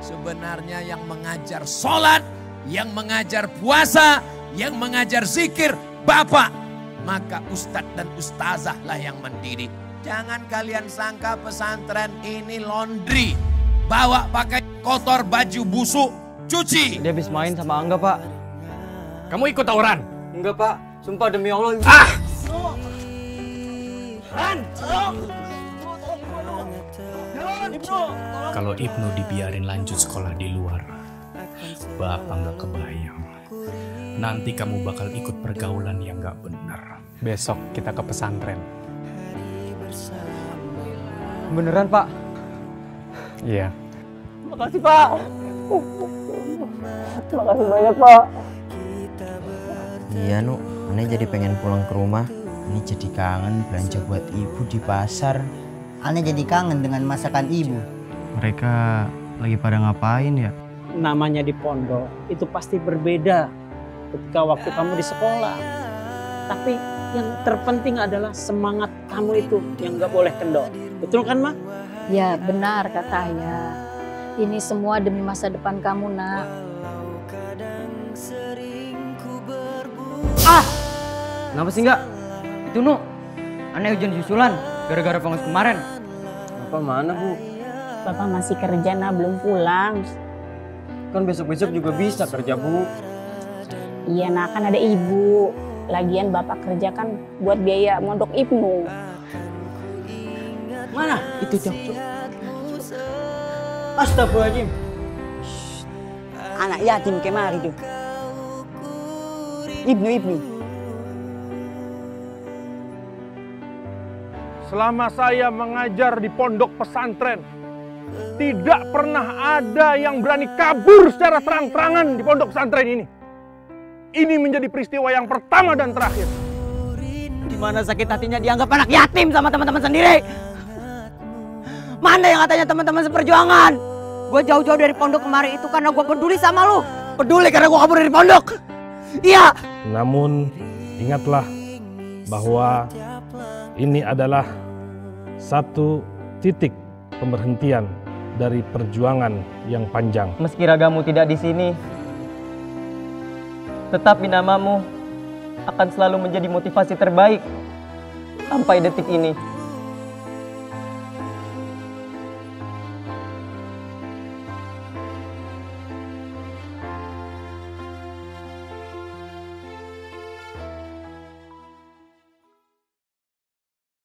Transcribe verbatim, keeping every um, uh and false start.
Sebenarnya yang mengajar sholat, yang mengajar puasa, yang mengajar zikir, Bapak. Maka ustadz dan ustazah lah yang mendidik. Jangan kalian sangka pesantren ini laundry. Bawa pakai kotor baju busuk, cuci. Dia habis main sama Angga, Pak. Kamu ikut tawuran? Enggak, Pak. Sumpah demi Allah. Ah! Kalau Ibnu dibiarin lanjut sekolah di luar, Bapak nggak kebayang. Nanti kamu bakal ikut pergaulan yang nggak benar. Besok kita ke pesantren. Beneran, Pak? Iya. Makasih, Pak. Makasih banyak, Pak. Iya, Nu. Aneh jadi pengen pulang ke rumah. Ini jadi kangen belanja buat ibu di pasar. Aneh jadi kangen dengan masakan ibu. Mereka lagi pada ngapain ya? Namanya di pondok itu pasti berbeda ketika waktu kamu di sekolah. Tapi yang terpenting adalah semangat kamu itu yang gak boleh kendor. Betul kan, Ma? Ya benar kata Ayah. Ini semua demi masa depan kamu, Nak. Ah! Kenapa sih enggak? Itu, Nu. Aneh hujan susulan gara-gara pengus kemarin. Bapak mana, Bu? Bapak masih kerja, Nak, belum pulang. Kan besok-besok juga bisa kerja, Bu. Iya, Nak, kan ada ibu. Lagian Bapak kerja kan buat biaya mondok Ibnu. Mana? Itu Cok. Astagfirullahaladzim. Anak yatim kemari tuh. Ibnu, Ibnu. Selama saya mengajar di pondok pesantren, tidak pernah ada yang berani kabur secara terang-terangan di pondok pesantren ini. Ini menjadi peristiwa yang pertama dan terakhir. Gimana sakit hatinya dianggap anak yatim sama teman-teman sendiri. Mana yang katanya teman-teman seperjuangan. Gue jauh-jauh dari pondok kemarin itu karena gue peduli sama lu. Peduli karena gue kabur dari pondok. Iya. Namun ingatlah bahwa ini adalah satu titik pemberhentian dari perjuangan yang panjang. Meski ragamu tidak di sini, tetapi namamu akan selalu menjadi motivasi terbaik sampai detik ini.